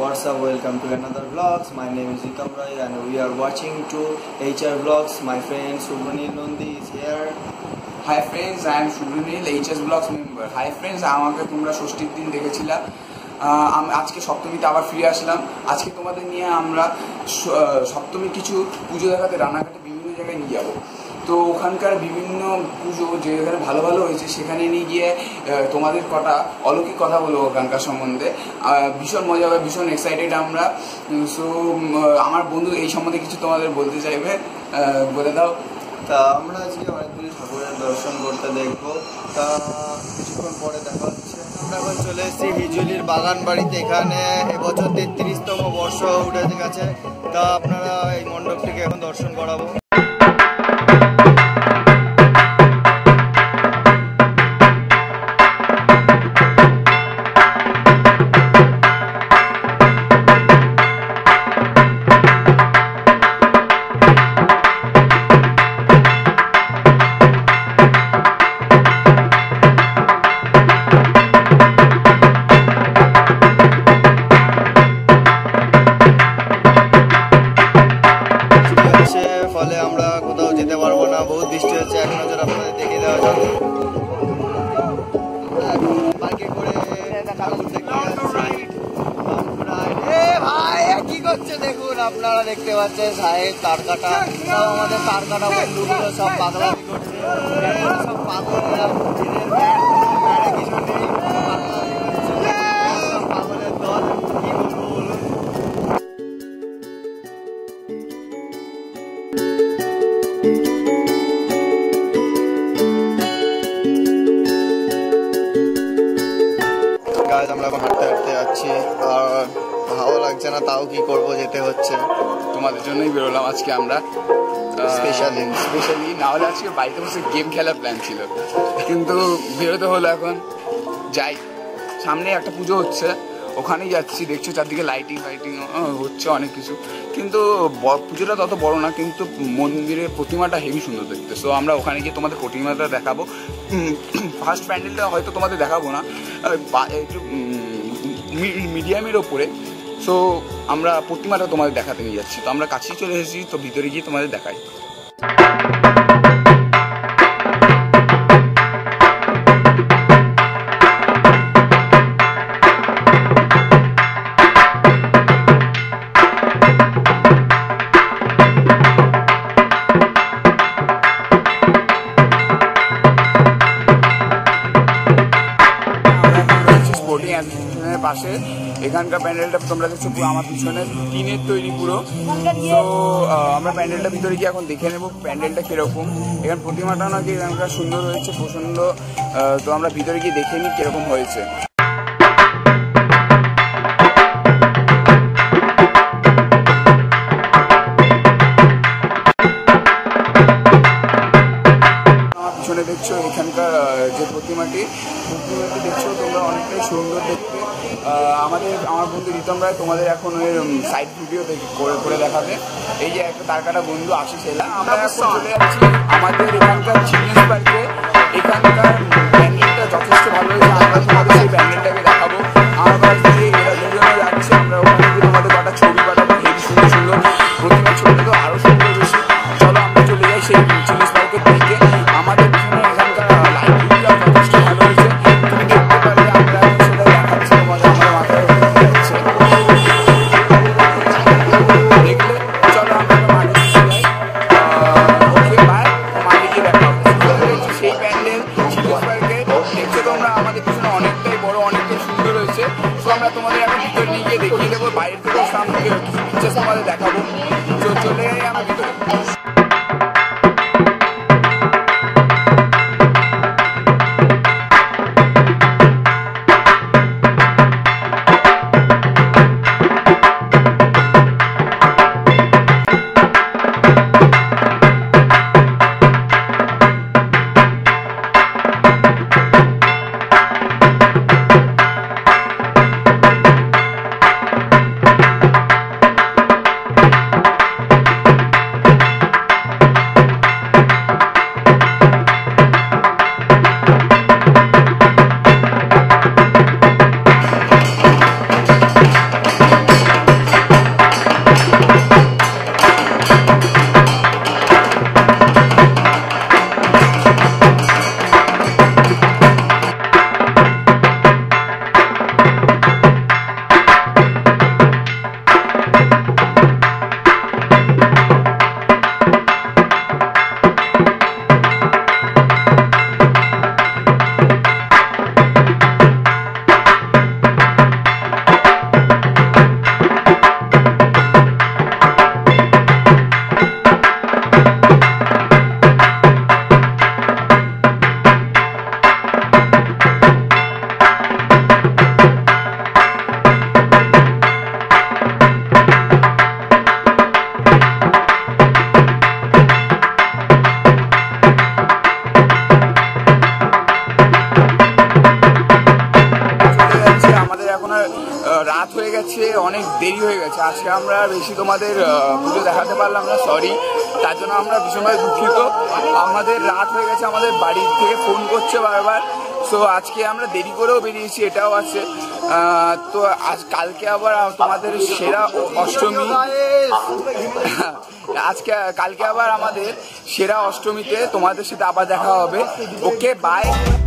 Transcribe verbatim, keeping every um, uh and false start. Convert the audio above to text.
what's up, welcome to another vlogs. My name is Ikam Rai and we are watching to H R Vlogs. My friend Subhanil Nandi is here. Hi friends, I am Subhanil, H S Vlogs member. Hi friends, আমাকে তোমরা ষষ্ঠীর দিন দেখেছিলা। আমি আজকে সপ্তমীতে আবার ফিরে আসলাম। আজকে তোমাদের নিয়ে আমরা সপ্তমী কিছু পুজো দেখাতে রানাঘাটে বিভিন্ন জায়গায় নিয়ে যাব। তো ওখানকার বিভিন্ন পুজো যেখানে ভালো ভালো হয়েছে সেখানে নিয়ে গিয়ে তোমাদের কটা অলৌকিক কথা বলবো ওখানকার সম্বন্ধে। ভীষণ মজা হবে, ভীষণ এক্সাইটেড আমরা। সো আমার বন্ধু এই সম্বন্ধে কিছু তোমাদের বলতে চাইবে, বলে দাও। তা আমরা আজকে অনেকগুলি ঠাকুরের দর্শন করতে দেখবো, তা কিছুক্ষণ পরে দেখা হচ্ছে। আমরা এখন চলে এসেছি হিজুলির বাগান বাড়িতে। এখানে এবছর তেত্রিশতম বর্ষ উঠে গেছে, তা আপনারা এই মণ্ডপটিকে এখন দর্শন করাবো। ফলে আমরা কোথাও যেতে পারবো না, বহুত বৃষ্টি হচ্ছে। এক নজর আপনাদের দেখে দেওয়া যাক। বাইকে করে ঠাকুর দেখতে যাচ্ছি। কি করছে দেখুন, আপনারা দেখতে পাচ্ছেন সাহেব তার কাটা। সব আমাদের তার কাটা বন্ধুগুলো সব পাগলা করছে, সব পাগলেরা কিছু নেই, পাগলের দল। কি বলবো বলুন। আমরা এখন হাঁটতে হাঁটতে যাচ্ছি, আর ভালো লাগছে না, তাও কি করবো, যেতে হচ্ছে। তোমাদের জন্যই বেরোলাম আজকে আমরা, স্পেশালি স্পেশালি না হলে আজকে বাড়িতে বসে গেম খেলার প্ল্যান ছিল, কিন্তু বেরোতে হলো। এখন যাই, সামনে একটা পুজো হচ্ছে, ওখানেই যাচ্ছি। দেখছো চারদিকে লাইটিং ফাইটিং হচ্ছে অনেক কিছু, কিন্তু পুজোটা তত বড় না, কিন্তু মন্দিরের প্রতিমাটা হেভি সুন্দর দেখতে। সো আমরা ওখানে গিয়ে তোমাদের প্রতিমাটা দেখাবো। ফার্স্ট প্যান্ডেলটা হয়তো তোমাদের দেখাবো না, একটু মিডিয়ামের ওপরে। সো আমরা প্রতিমাটা তোমাদের দেখাতে নিয়ে যাচ্ছি। তো আমরা কাছেই চলে এসেছি, তো ভিতরে গিয়ে তোমাদের দেখাই। পাশে এখানকার প্যান্ডেলটা তোমরা দেখছো পুরো আমার পিছনে টিনের তৈরি পুরো। তো আমরা প্যান্ডেলটা ভিতরে গিয়ে এখন দেখে নেবো প্যান্ডেলটা কিরকম। এখানে প্রতিমাটা নাকি এখানকার সুন্দর হয়েছে, পছন্দ। তো আমরা ভিতরে গিয়ে দেখে নিই কিরকম হয়েছে। পিছনে দেখছো এখানকার যে প্রতিমাটি প্রতিমাটি দেখছো তোমরা, অনেকটাই সুন্দর দেখতে। আমাদের আমার বন্ধু রিতম রায় তোমাদের এখন ওই সাইড ভিডিও করে করে দেখাবে। এই যে একটা তার কাটা বন্ধু আশিস এলা। আমরা এখন চলে যাচ্ছি আমাদের এখানকার চিলড্রেন্স পার্কে। এখানকার প্যান্ডেলটা যথেষ্ট ভালো হয়েছে, আমরা তোমাদের সেই প্যান্ডেলটাকে দেখাবো। আমার কাছ থেকে এরা দুজনে যাচ্ছে, আমরা ওখানে গিয়ে তোমাদের কটা ছবি পাঠাবো। হেভি সুন্দর সুন্দর প্রতিমা, ছবিটা তো আরও সুন্দর বেশি। চলো আমরা চলে যাই সেই চিলড্রেন্স পার্কের দিকে। আমাদের পিছনে এখানকার লাইটিংটা যথেষ্ট ভালো হয়েছে, তুমি দেখতে পারবে। আমরা সেটা দেখাচ্ছি তোমাদের, আমার মাথায় যাচ্ছে দেখলে। চলো আমরা মাঠে যাই। ওকে বাই, মাঠে গিয়ে দেখা হবে। সেই প্যান্ডেল চিলড্রেন্স পার্কে দেখছো তোমরা, আমাদের পিছনে অনেকটাই বড়, অনেকটাই সুন্দর হয়েছে। তো আমরা তোমাদের এখন ভিতরে নিয়ে গিয়ে দেখিয়ে দেবো। বাইরের থেকেও সামনে কিছু পিকচার্স তোমাদের দেখাবো। তো চলে যাই আমার ভিতরে। অনেক দেরি হয়ে গেছে, আজকে আমরা বেশি তোমাদের পুজো দেখাতে পারলাম না, সরি। তার জন্য আমরা ভীষণভাবে দুঃখিত। আমাদের রাত হয়ে গেছে, আমাদের বাড়ি থেকে ফোন করছে বারবার। সো আজকে আমরা দেরি করেও বেরিয়েছি, এটাও আছে। তো আজ কালকে আবার তোমাদের সেরা অষ্টমী, আজকে কালকে আবার আমাদের সেরা অষ্টমীতে তোমাদের সাথে আবার দেখা হবে। Okay, by.